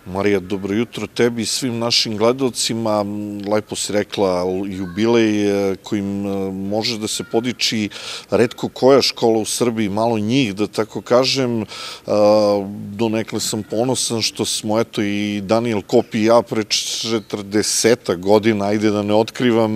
Marija, dobro jutro tebi i svim našim gledalcima. Lepo si rekla jubilej kojim može da se podiči retko koja škola u Srbiji, malo njih, da tako kažem. Donekle sam ponosan što smo, eto, i Daniel Kop i ja pre 40 godina, ajde da ne otkrivam,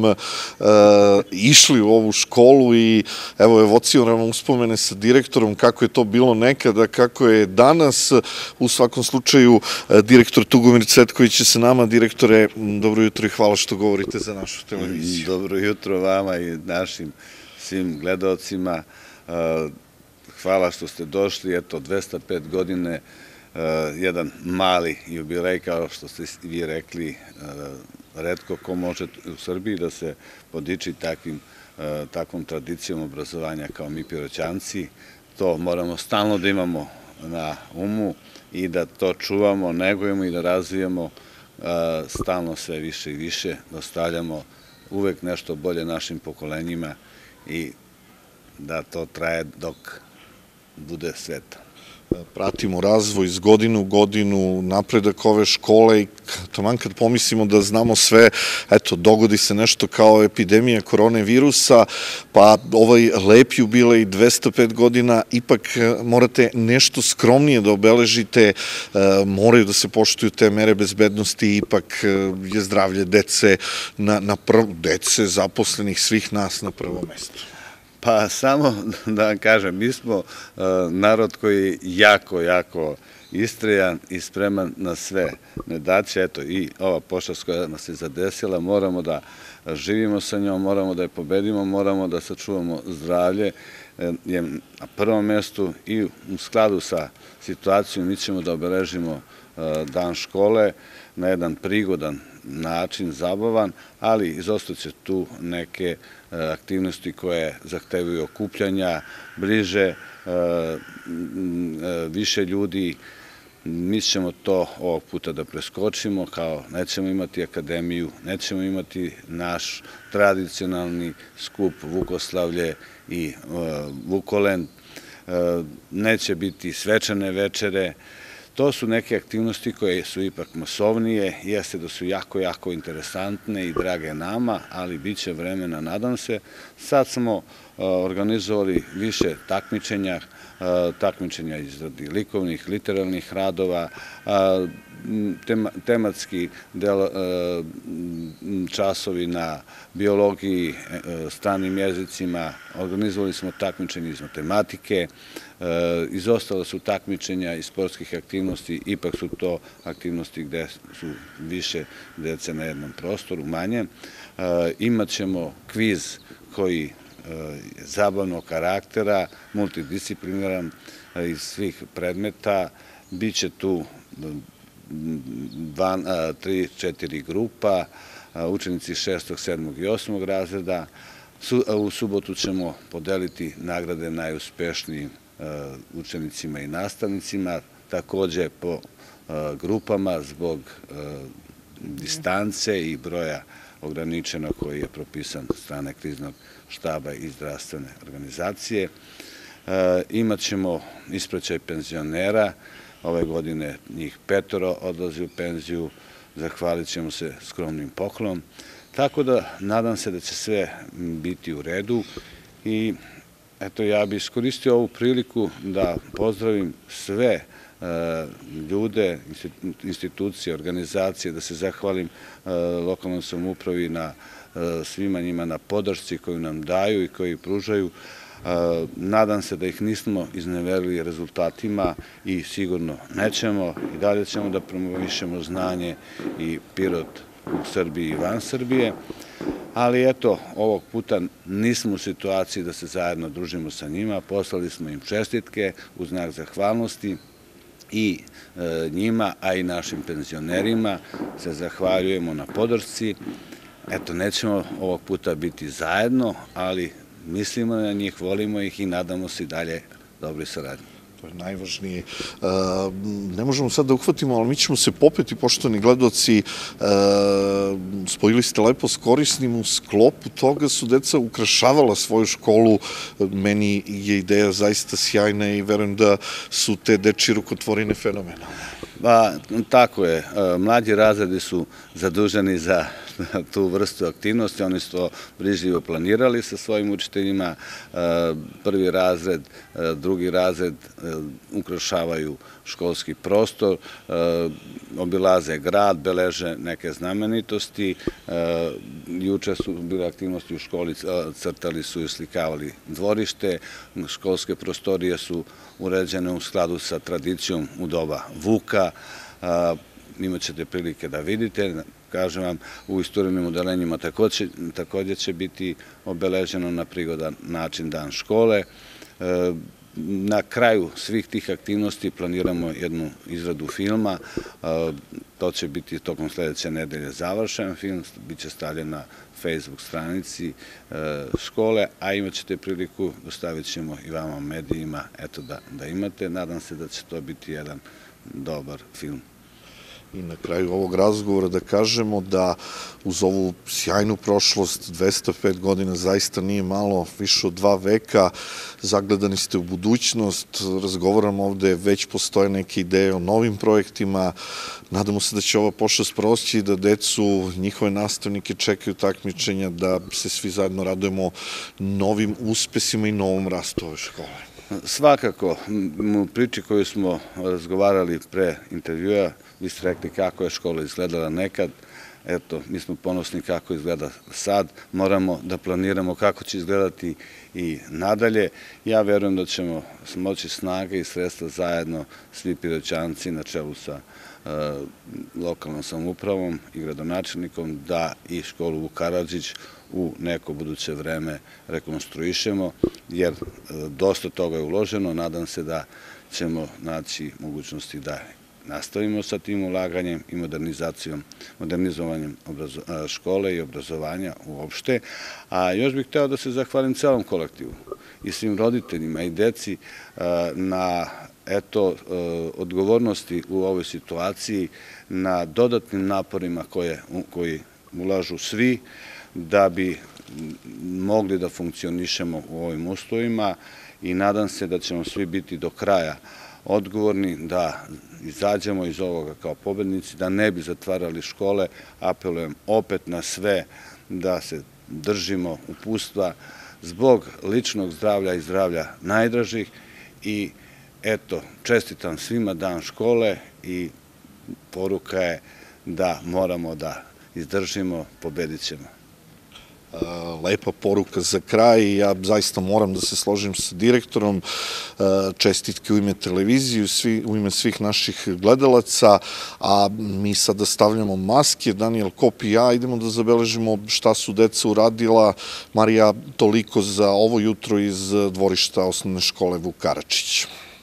išli u ovu školu i evo, evociramo uspomene sa direktorom kako je to bilo nekada, kako je danas. U svakom slučaju, direktor Tugomir Cvetković je sa nama. Direktore, dobro jutro i hvala što govorite za našu televiziju. Dobro jutro vama i našim svim gledalcima. Hvala što ste došli. Eto, 205 godine, jedan mali jubilej, kao što ste vi rekli, retko ko može u Srbiji da se podiči takvom tradicijom obrazovanja kao mi Piroćanci. To moramo stalno da imamo na umu i da to čuvamo, negujemo i da razvijamo stalno sve više i više, da ostavljamo uvek nešto bolje našim pokolenjima i da to traje dok bude sveta. Pratimo razvoj iz godinu u godinu, napredak ove škole i taman kad pomislimo da znamo sve, eto, dogodi se nešto kao epidemija koronavirusa, pa ovaj lep jubilej 205 godina, ipak morate nešto skromnije da obeležite, moraju da se poštuju te mere bezbednosti, ipak je zdravlje dece, dece zaposlenih svih nas na prvom mestu. Pa samo da vam kažem, mi smo narod koji je jako istrajan i spreman na sve nedaće. Eto, i ova pošast koja nas je zadesila, moramo da živimo sa njom, moramo da je pobedimo, moramo da sačuvamo zdravlje je na prvom mestu i u skladu sa situacijom mi ćemo da obeležimo dan škole na jedan prigodan način, zabavan, ali izostaće tu neke aktivnosti koje zahtevaju okupljanja, bliže, više ljudi. Mi ćemo to ovog puta da preskočimo, kao nećemo imati akademiju, nećemo imati naš tradicionalni skup Vukoslavlje i Vukolen, neće biti svečane večere. To su neke aktivnosti koje su ipak masovnije, jeste da su jako interesantne i drage nama, ali bit će vremena, nadam se. Sad smo organizovali više takmičenja izradi likovnih, literarnih radova, tematski časovi na biologiji, stranim jezicima, organizovali smo takmičenje iz matematike, izostala su takmičenja iz sportskih aktivnosti, ipak su to aktivnosti gde su više dece na jednom prostoru, manje. Imaćemo kviz koji je zabavnog karaktera, multidisciplinaran iz svih predmeta, biće tu 3-4 grupa, učenici 6., 7. i 8. razreda. U subotu ćemo podeliti nagrade najuspešnijim učenicima i nastavnicima, takođe po grupama zbog distance i broja ograničena koji je propisan od strane kriznog štaba i zdravstvene organizacije. Imaćemo ispraćaj penzionera, ove godine njih 5 odlazi u penziju, zahvalit ćemo se skromnim poklonom, tako da nadam se da će sve biti u redu i eto, ja bih iskoristio ovu priliku da pozdravim sve ljude, institucije, organizacije, da se zahvalim lokalnoj samoupravi na svima njima na podršci koju nam daju i koju pružaju. Nadam se da ih nismo izneverili rezultatima i sigurno nećemo i dalje ćemo da promovišemo znanje i Pirot u Srbiji i van Srbije, ali eto, ovog puta nismo u situaciji da se zajedno družimo sa njima, poslali smo im čestitke u znak zahvalnosti i njima, a i našim penzionerima se zahvaljujemo na podršci. Eto, nećemo ovog puta biti zajedno, ali mislimo na njih, volimo ih i nadamo se i dalje dobroj saradnji. To je najvažnije. Ne možemo sad da uhvatimo, ali mi ćemo se popeti, poštovani gledaoci, spojili ste lepo s korisnim, u sklopu toga su deca ukrašavala svoju školu, meni je ideja zaista sjajna i verujem da su te dečije rukotvorine fenomenalne. Pa tako je, mlađi razredi su zaduženi za tu vrstu aktivnosti, oni su to brižljivo planirali sa svojim učiteljima, prvi razred, drugi razred ukrašavaju školski prostor, obilaze grad, beleže neke znamenitosti, juče su bile aktivnosti u školi, crtali su i slikavali dvorište, školske prostorije su uređene u skladu sa tradicijom u doba Vuka, imat ćete prilike da vidite, kažem vam, u isturenim odelenjima takođe će biti obeleženo na prigodan način dan škole. Na kraju svih tih aktivnosti planiramo jednu izradu filma, to će biti tokom sledeće nedelje završen film, bit će stavljen na Facebook stranici škole, a imat ćete priliku, dostavit ćemo i vama medijima, eto da imate, nadam se da će to biti jedan dobar film. I na kraju ovog razgovora da kažemo da uz ovu sjajnu prošlost, 205 godina zaista nije malo, više od 2 veka, zagledani ste u budućnost, razgovaramo ovde, već postoje neke ideje o novim projektima, nadamo se da će ova pošast proći, da decu, njihove nastavnike čekaju takmičenja, da se svi zajedno radujemo novim uspesima i novom rastu ove škole. Svakako, u priči koju smo razgovarali pre intervjua, vi ste rekli kako je škola izgledala nekad, eto, mi smo ponosni kako izgleda sad, moramo da planiramo kako će izgledati i nadalje. Ja verujem da ćemo smoći snage i sredstva zajedno, svi Piroćanci na čelu sa lokalnom samoupravom i gradonačelnikom, da i školu Vuk Karadžić u neko buduće vreme rekonstruišemo, jer dosta toga je uloženo, nadam se da ćemo naći mogućnosti da nastavimo sa tim ulaganjem i modernizovanjem škole i obrazovanja uopšte. A još bih hteo da se zahvalim celom kolektivu i svim roditeljima i deci na odgovornosti u ovoj situaciji, na dodatnim naporima koji ulažu svi da bi mogli da funkcionišemo u ovim uslovima i nadam se da ćemo svi biti do kraja odgovorni, da izađemo iz ovoga kao pobednici, da ne bi zatvarali škole. Apelujem opet na sve da se držimo uputstva zbog ličnog zdravlja i zdravlja najdražih i eto, čestitam svima dan škole i poruka je da moramo da izdržimo, pobedit ćemo. Lepa poruka za kraj i ja zaista moram da se složim sa direktorom, čestitke u ime televizije, u ime svih naših gledalaca, a mi sada stavljamo maske, Danijel Kop i ja idemo da zabeležimo šta su deca uradila. Marija, toliko za ovo jutro iz dvorišta osnovne škole Vuk Karadžić.